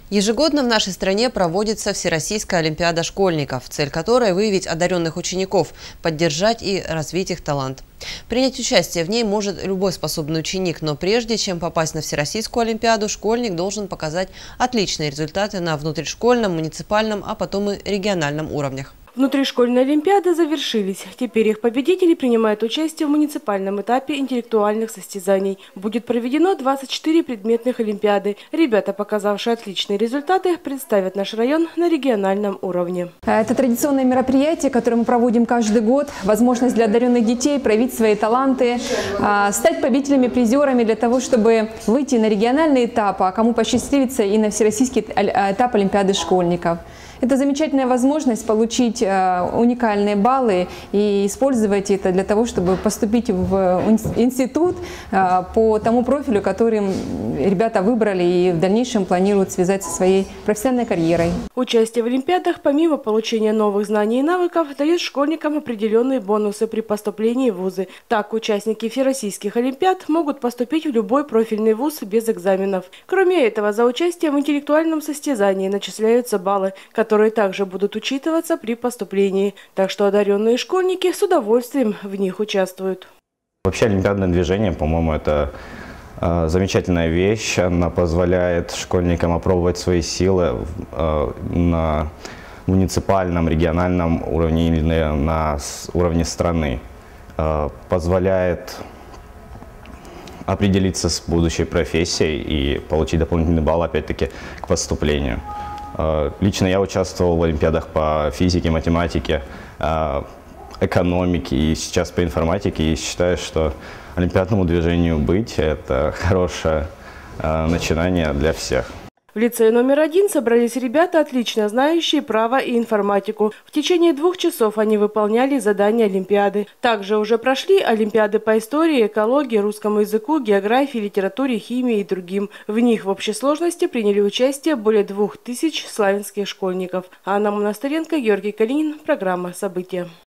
Ежегодно в нашей стране проводится Всероссийская олимпиада школьников, цель которой – выявить одаренных учеников, поддержать и развить их талант. Принять участие в ней может любой способный ученик, но прежде чем попасть на Всероссийскую олимпиаду, школьник должен показать отличные результаты на внутришкольном, муниципальном, а потом и региональном уровнях. Внутришкольные олимпиады завершились. Теперь их победители принимают участие в муниципальном этапе интеллектуальных состязаний. Будет проведено 24 предметных олимпиады. Ребята, показавшие отличные результаты, представят наш район на региональном уровне. Это традиционное мероприятие, которое мы проводим каждый год. Возможность для одаренных детей проявить свои таланты, стать победителями, призерами для того, чтобы выйти на региональный этап, а кому посчастливится и на всероссийский этап олимпиады школьников. Это замечательная возможность получить уникальные баллы и использовать это для того, чтобы поступить в институт по тому профилю, который ребята выбрали и в дальнейшем планируют связать со своей профессиональной карьерой. Участие в олимпиадах, помимо получения новых знаний и навыков, дает школьникам определенные бонусы при поступлении в вузы. Так, участники всероссийских олимпиад могут поступить в любой профильный вуз без экзаменов. Кроме этого, за участие в интеллектуальном состязании начисляются баллы, которые также будут учитываться при поступлении. Так что одаренные школьники с удовольствием в них участвуют. Вообще олимпиадное движение, по-моему, это замечательная вещь. Она позволяет школьникам опробовать свои силы на муниципальном, региональном уровне или на уровне страны. Позволяет определиться с будущей профессией и получить дополнительный балл, опять-таки, к поступлению. Лично я участвовал в олимпиадах по физике, математике, экономике и сейчас по информатике. И считаю, что олимпиадному движению быть – это хорошее начинание для всех. В лицее номер 1 собрались ребята, отлично знающие право и информатику. В течение 2 часов они выполняли задания олимпиады. Также уже прошли олимпиады по истории, экологии, русскому языку, географии, литературе, химии и другим. В них в общей сложности приняли участие более 2000 славянских школьников. Анна Монастыренко, Георгий Калинин. Программа «События».